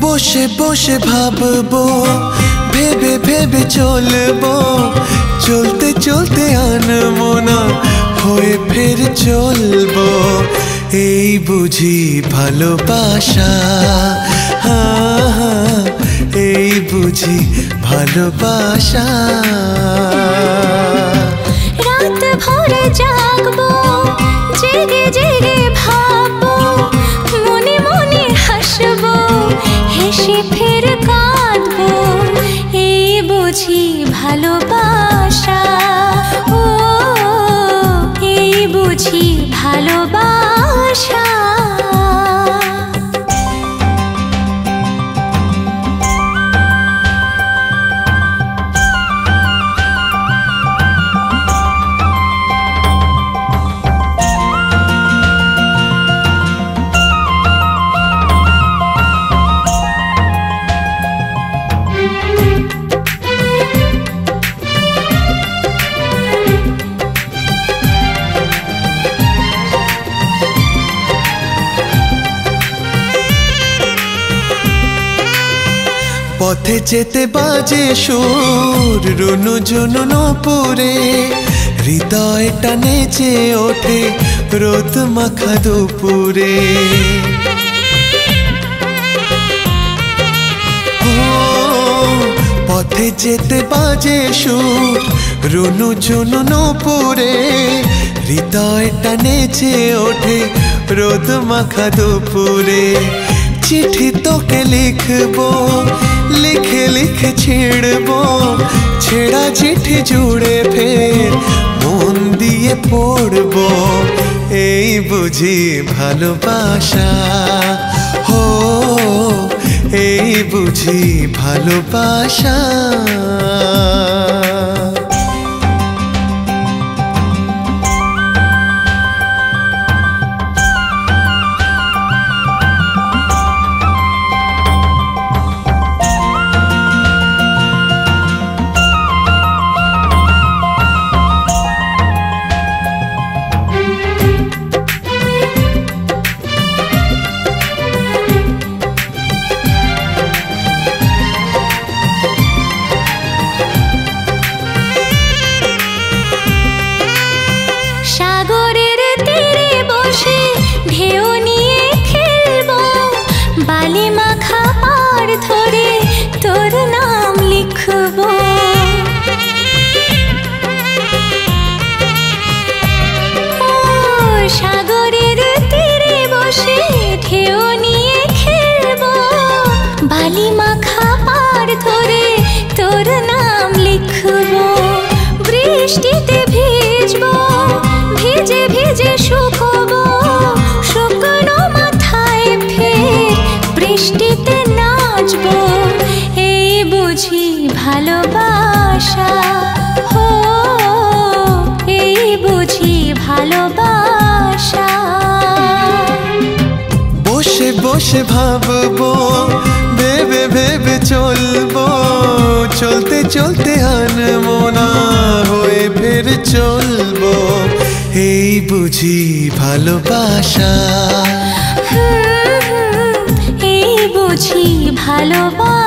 বসে বসে ভাববো, ভেবে ভেবে চলবো, চলতে চলতে আনমনা হয়ে ফের চলবো। এই বুঝি ভালোবাসা, হ্যাঁ হ্যাঁ, এই বুঝি ভালোবাসা। রাত ভরে জাগবো, জেগে জেগে ভাববো, মনে মনে হাসবো, হেসে ফের কাঁদবো। এই বুঝি ভালোবাসা, ও এই বুঝি ভালোবাসা। পথে যেতে বাজে সুর, রুনু ঝুনু নূপুরে, হৃদয়টা নেচে ওঠে রোদ মাখা দুপুরে। পথে যেতে বাজে সুর, রুনু ঝুনু নূপুরে, হৃদয়টা নেচে ওঠে রোদ মাখা দুপুরে। চিঠি তোকে লিখবো, লিখে লিখে ছিড়বো, ছেঁড়া চিঠি জুড়ে ফের মন দিয়ে পড়বো। এই বুঝি ভালোবাসা, হো এই বুঝি ভালোবাসা। বালি মাখা পাড় ধরে তোর নাম লিখবো, সাগরের তীরে বসে ঢেউ নিয়ে খেলবো। বালি মাখা পাড় ধরে তোর নাম লিখবো, বৃষ্টিতে ভিজবো, ভিজে ভিজে শুকবো, শুকনো মাথায় ফের বৃষ্টিতে নাচবো। এই বুঝি ভালোবাসা, হো এই বুঝি ভালোবাসা। বসে বসে ভাববো, ভেবে ভেবে চলবো, চলতে চলতে আনমনা হয়ে ফের চলবো। এই বুঝি ভালোবাসা, এই বুঝি ভালোবাসা।